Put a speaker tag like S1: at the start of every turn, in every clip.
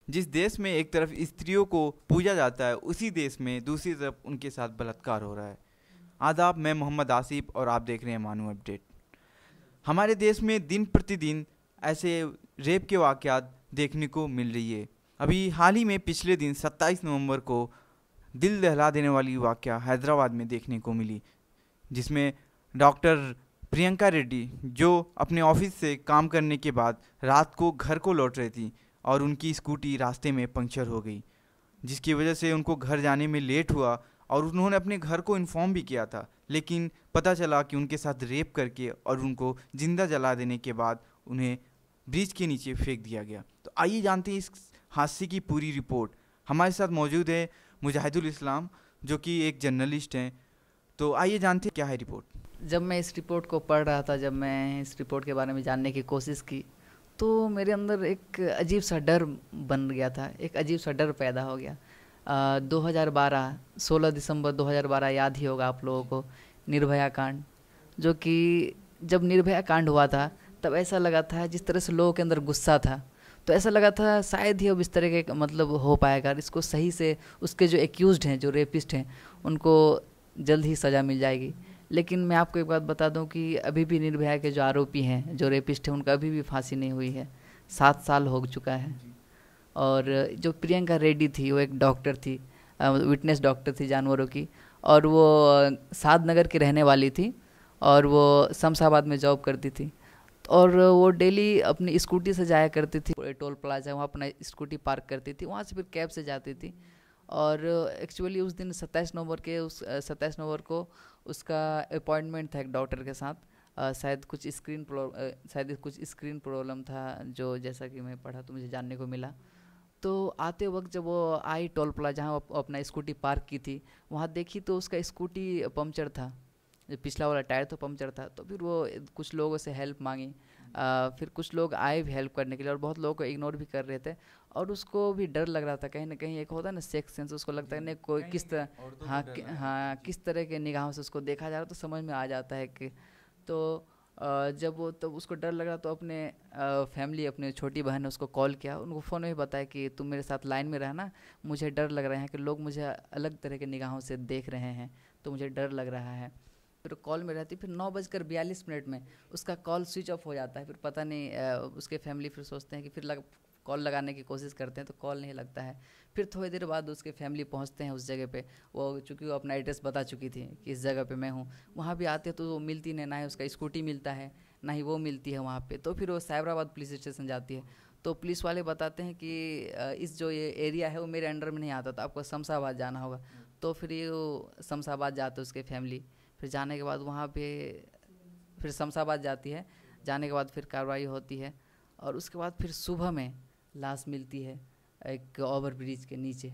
S1: जिस देश में एक तरफ स्त्रियों को पूजा जाता है, उसी देश में दूसरी तरफ उनके साथ बलात्कार हो रहा है। आदाब, मैं मोहम्मद आसिफ और आप देख रहे हैं मानू अपडेट। हमारे देश में दिन प्रतिदिन ऐसे रेप के वाक़यात देखने को मिल रही है। अभी हाल ही में पिछले दिन 27 नवंबर को दिल दहला देने वाली वाक़या हैदराबाद में देखने को मिली, जिसमें डॉक्टर प्रियंका रेड्डी जो अपने ऑफिस से काम करने के बाद रात को घर को लौट रही थी और उनकी स्कूटी रास्ते में पंक्चर हो गई, जिसकी वजह से उनको घर जाने में लेट हुआ और उन्होंने अपने घर को इन्फॉर्म भी किया था, लेकिन पता चला कि उनके साथ रेप करके और उनको जिंदा जला देने के बाद उन्हें ब्रिज के नीचे फेंक दिया गया। तो आइए जानते हैं इस हादसे की पूरी रिपोर्ट। हमारे साथ मौजूद है मुजाहिदुल इस्लाम, जो कि एक जर्नलिस्ट हैं। तो आइए जानते हैं क्या है रिपोर्ट।
S2: जब मैं इस रिपोर्ट को पढ़ रहा था, जब मैं इस रिपोर्ट के बारे में जानने की कोशिश की, तो मेरे अंदर एक अजीब सा डर बन गया था, एक अजीब सा डर पैदा हो गया। 2012 16 दिसंबर 2012 याद ही होगा आप लोगों को, निर्भया कांड। जो कि जब निर्भया कांड हुआ था तब ऐसा लगा था, जिस तरह से लोगों के अंदर गुस्सा था, तो ऐसा लगा था शायद ही अब इस तरह के मतलब हो पाएगा, इसको सही से उसके जो एक्यूज्ड हैं, जो रेपिस्ट हैं, उनको जल्द ही सज़ा मिल जाएगी। लेकिन मैं आपको एक बात बता दूं कि अभी भी निर्भया के जो आरोपी हैं, जो रेपिस्ट हैं, उनका अभी भी फांसी नहीं हुई है। 7 साल हो चुका है। और जो प्रियंका रेड्डी थी, वो एक डॉक्टर थी, विटनेस डॉक्टर थी जानवरों की, और वो सादनगर की रहने वाली थी और वो शमशाबाद में जॉब करती थी। और वो डेली अपनी स्कूटी से जाया करती थी, टोल प्लाजा वहाँ अपना स्कूटी पार्क करती थी, वहाँ से फिर कैब से जाती थी। और एक्चुअली उस दिन 27 नवंबर को उसका अपॉइंटमेंट था एक डॉक्टर के साथ। शायद कुछ स्क्रीन प्रॉब्लम था, जो जैसा कि मैं पढ़ा तो मुझे जानने को मिला। तो आते वक्त जब वो आई टोल प्लाजा, जहाँ वो अपना स्कूटी पार्क की थी, वहाँ देखी तो उसका स्कूटी पंक्चर था, जो पिछला वाला टायर तो पंक्चर था। तो फिर वो कुछ लोगों से हेल्प मांगी, फिर कुछ लोग आए भी हेल्प करने के लिए, और बहुत लोगों को इग्नोर भी कर रहे थे। और उसको भी डर लग रहा था कहीं ना कहीं, एक होता है ना सिक्स्थ सेंस, उसको लगता है नहीं कोई किस तरह, हाँ किस तरह के निगाहों से उसको देखा जा रहा, तो समझ में आ जाता है कि। तो जब वो तब उसको डर लग रहा, तो अपने फैमिली, अपने छोटी बहन ने उसको कॉल किया, उनको फ़ोन में बताया कि तुम मेरे साथ लाइन में रहना, मुझे डर लग रहा है कि लोग मुझे अलग तरह के निगाहों से देख रहे हैं, तो मुझे डर लग रहा है। फिर कॉल में रहती, फिर 9:42 में उसका कॉल स्विच ऑफ हो जाता है। फिर पता नहीं, उसके फैमिली फिर सोचते हैं कि फिर कॉल लगाने की कोशिश करते हैं, तो कॉल नहीं लगता है। फिर थोड़ी देर बाद उसके फैमिली पहुंचते हैं उस जगह पे, वो चूँकि वो अपना एड्रेस बता चुकी थी कि इस जगह पे मैं हूँ। वहाँ भी आते तो वो मिलती नहीं, ना ही उसका स्कूटी मिलता है, ना ही वो मिलती है वहाँ पे। तो फिर वो साइबराबाद पुलिस स्टेशन जाती है, तो पुलिस वाले बताते हैं कि इस जो ये एरिया है वो मेरे अंडर में नहीं आता, तो आपको शमशाबाद जाना होगा। तो फिर ये शमशाबाद जाते उसके फैमिली। फिर जाने के बाद वहाँ पे फिर शमशाबाद जाती है, जाने के बाद फिर कार्रवाई होती है, और उसके बाद फिर सुबह में लाश मिलती है एक ओवर ब्रिज के नीचे।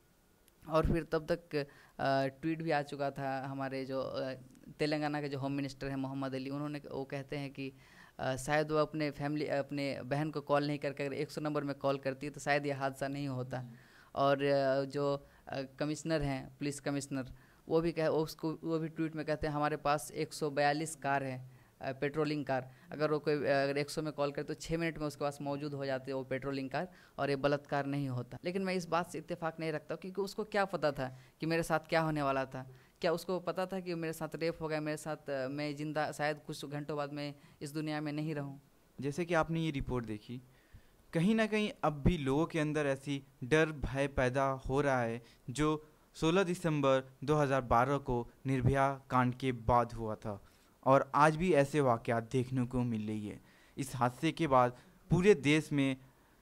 S2: और फिर तब तक ट्वीट भी आ चुका था, हमारे जो तेलंगाना के जो होम मिनिस्टर हैं मोहम्मद अली, उन्होंने वो कहते हैं कि शायद वो अपने बहन को कॉल नहीं करके अगर 100 नंबर में कॉल करती है तो शायद ये हादसा नहीं होता। और जो कमिश्नर हैं, पुलिस कमिश्नर, वो भी ट्वीट में कहते हैं हमारे पास 142 कार है, पेट्रोलिंग कार, अगर 100 में कॉल करे तो 6 मिनट में उसके पास मौजूद हो जाते हैं वो पेट्रोलिंग कार, और ये बलात्कार नहीं होता। लेकिन मैं इस बात से इत्तेफाक नहीं रखता, क्योंकि उसको क्या पता था कि मेरे साथ क्या होने वाला था। क्या उसको पता था कि मेरे साथ रेप हो गया, मेरे साथ मैं जिंदा शायद कुछ घंटों बाद मैं इस दुनिया में नहीं रहूं।
S1: जैसे कि आपने ये रिपोर्ट देखी, कहीं ना कहीं अब भी लोगों के अंदर ऐसी डर भय पैदा हो रहा है, जो 16 दिसंबर 2012 को निर्भया कांड के बाद हुआ था, और आज भी ऐसे वाक़यात देखने को मिल रही है। इस हादसे के बाद पूरे देश में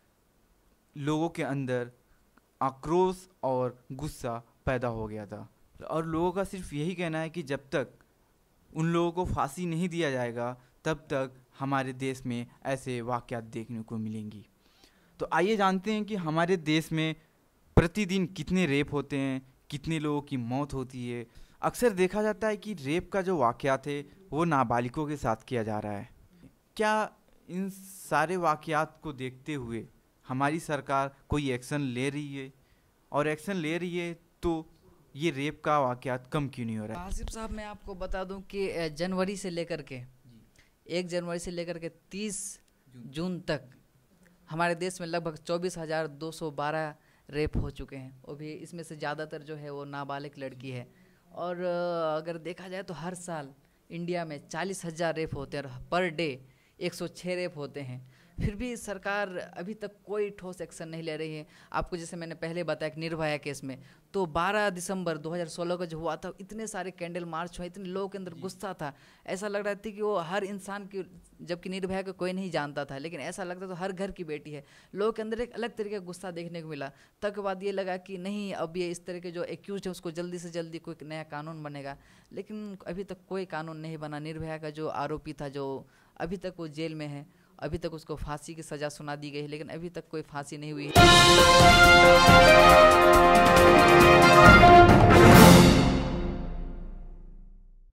S1: लोगों के अंदर आक्रोश और गुस्सा पैदा हो गया था, और लोगों का सिर्फ यही कहना है कि जब तक उन लोगों को फांसी नहीं दिया जाएगा तब तक हमारे देश में ऐसे वाक़यात देखने को मिलेंगी। तो आइए जानते हैं कि हमारे देश में प्रतिदिन कितने रेप होते हैं, कितने लोगों की मौत होती है। अक्सर देखा जाता है कि रेप का जो वाक़यात है वो नाबालिगों के साथ किया जा रहा है। क्या इन सारे वाक़यात को देखते हुए हमारी सरकार कोई एक्शन ले रही है, और एक्शन ले रही है तो ये रेप का वाक़यात कम क्यों नहीं हो रहा है?
S2: आसिफ साहब, मैं आपको बता दूं कि 1 जनवरी से लेकर के 30 जून तक हमारे देश में लगभग 24,212 रेप हो चुके हैं, वो भी इसमें से ज़्यादातर जो है वो नाबालिग लड़की है। और अगर देखा जाए तो हर साल इंडिया में 40,000 रेप होते हैं और पर डे 106 रेप होते हैं। फिर भी सरकार अभी तक कोई ठोस एक्शन नहीं ले रही है। आपको जैसे मैंने पहले बताया कि निर्भया केस में तो 12 दिसंबर 2016 का जो हुआ था, इतने सारे कैंडल मार्च हुए, इतने लोगों के अंदर गुस्सा था, ऐसा लग रहा था कि वो हर इंसान की, जबकि निर्भया को कोई नहीं जानता था, लेकिन ऐसा लगता था हर घर की बेटी है। लोगों के अंदर एक अलग तरीके का गुस्सा देखने को मिला। तब के बाद ये लगा कि नहीं, अब ये इस तरह के जो एक्यूज है उसको जल्दी से जल्दी कोई नया कानून बनेगा, लेकिन अभी तक कोई कानून नहीं बना। निर्भया का जो आरोपी था, जो अभी तक वो जेल में है, अभी तक उसको फांसी की सज़ा सुना दी गई है, लेकिन अभी तक कोई फांसी नहीं हुई है।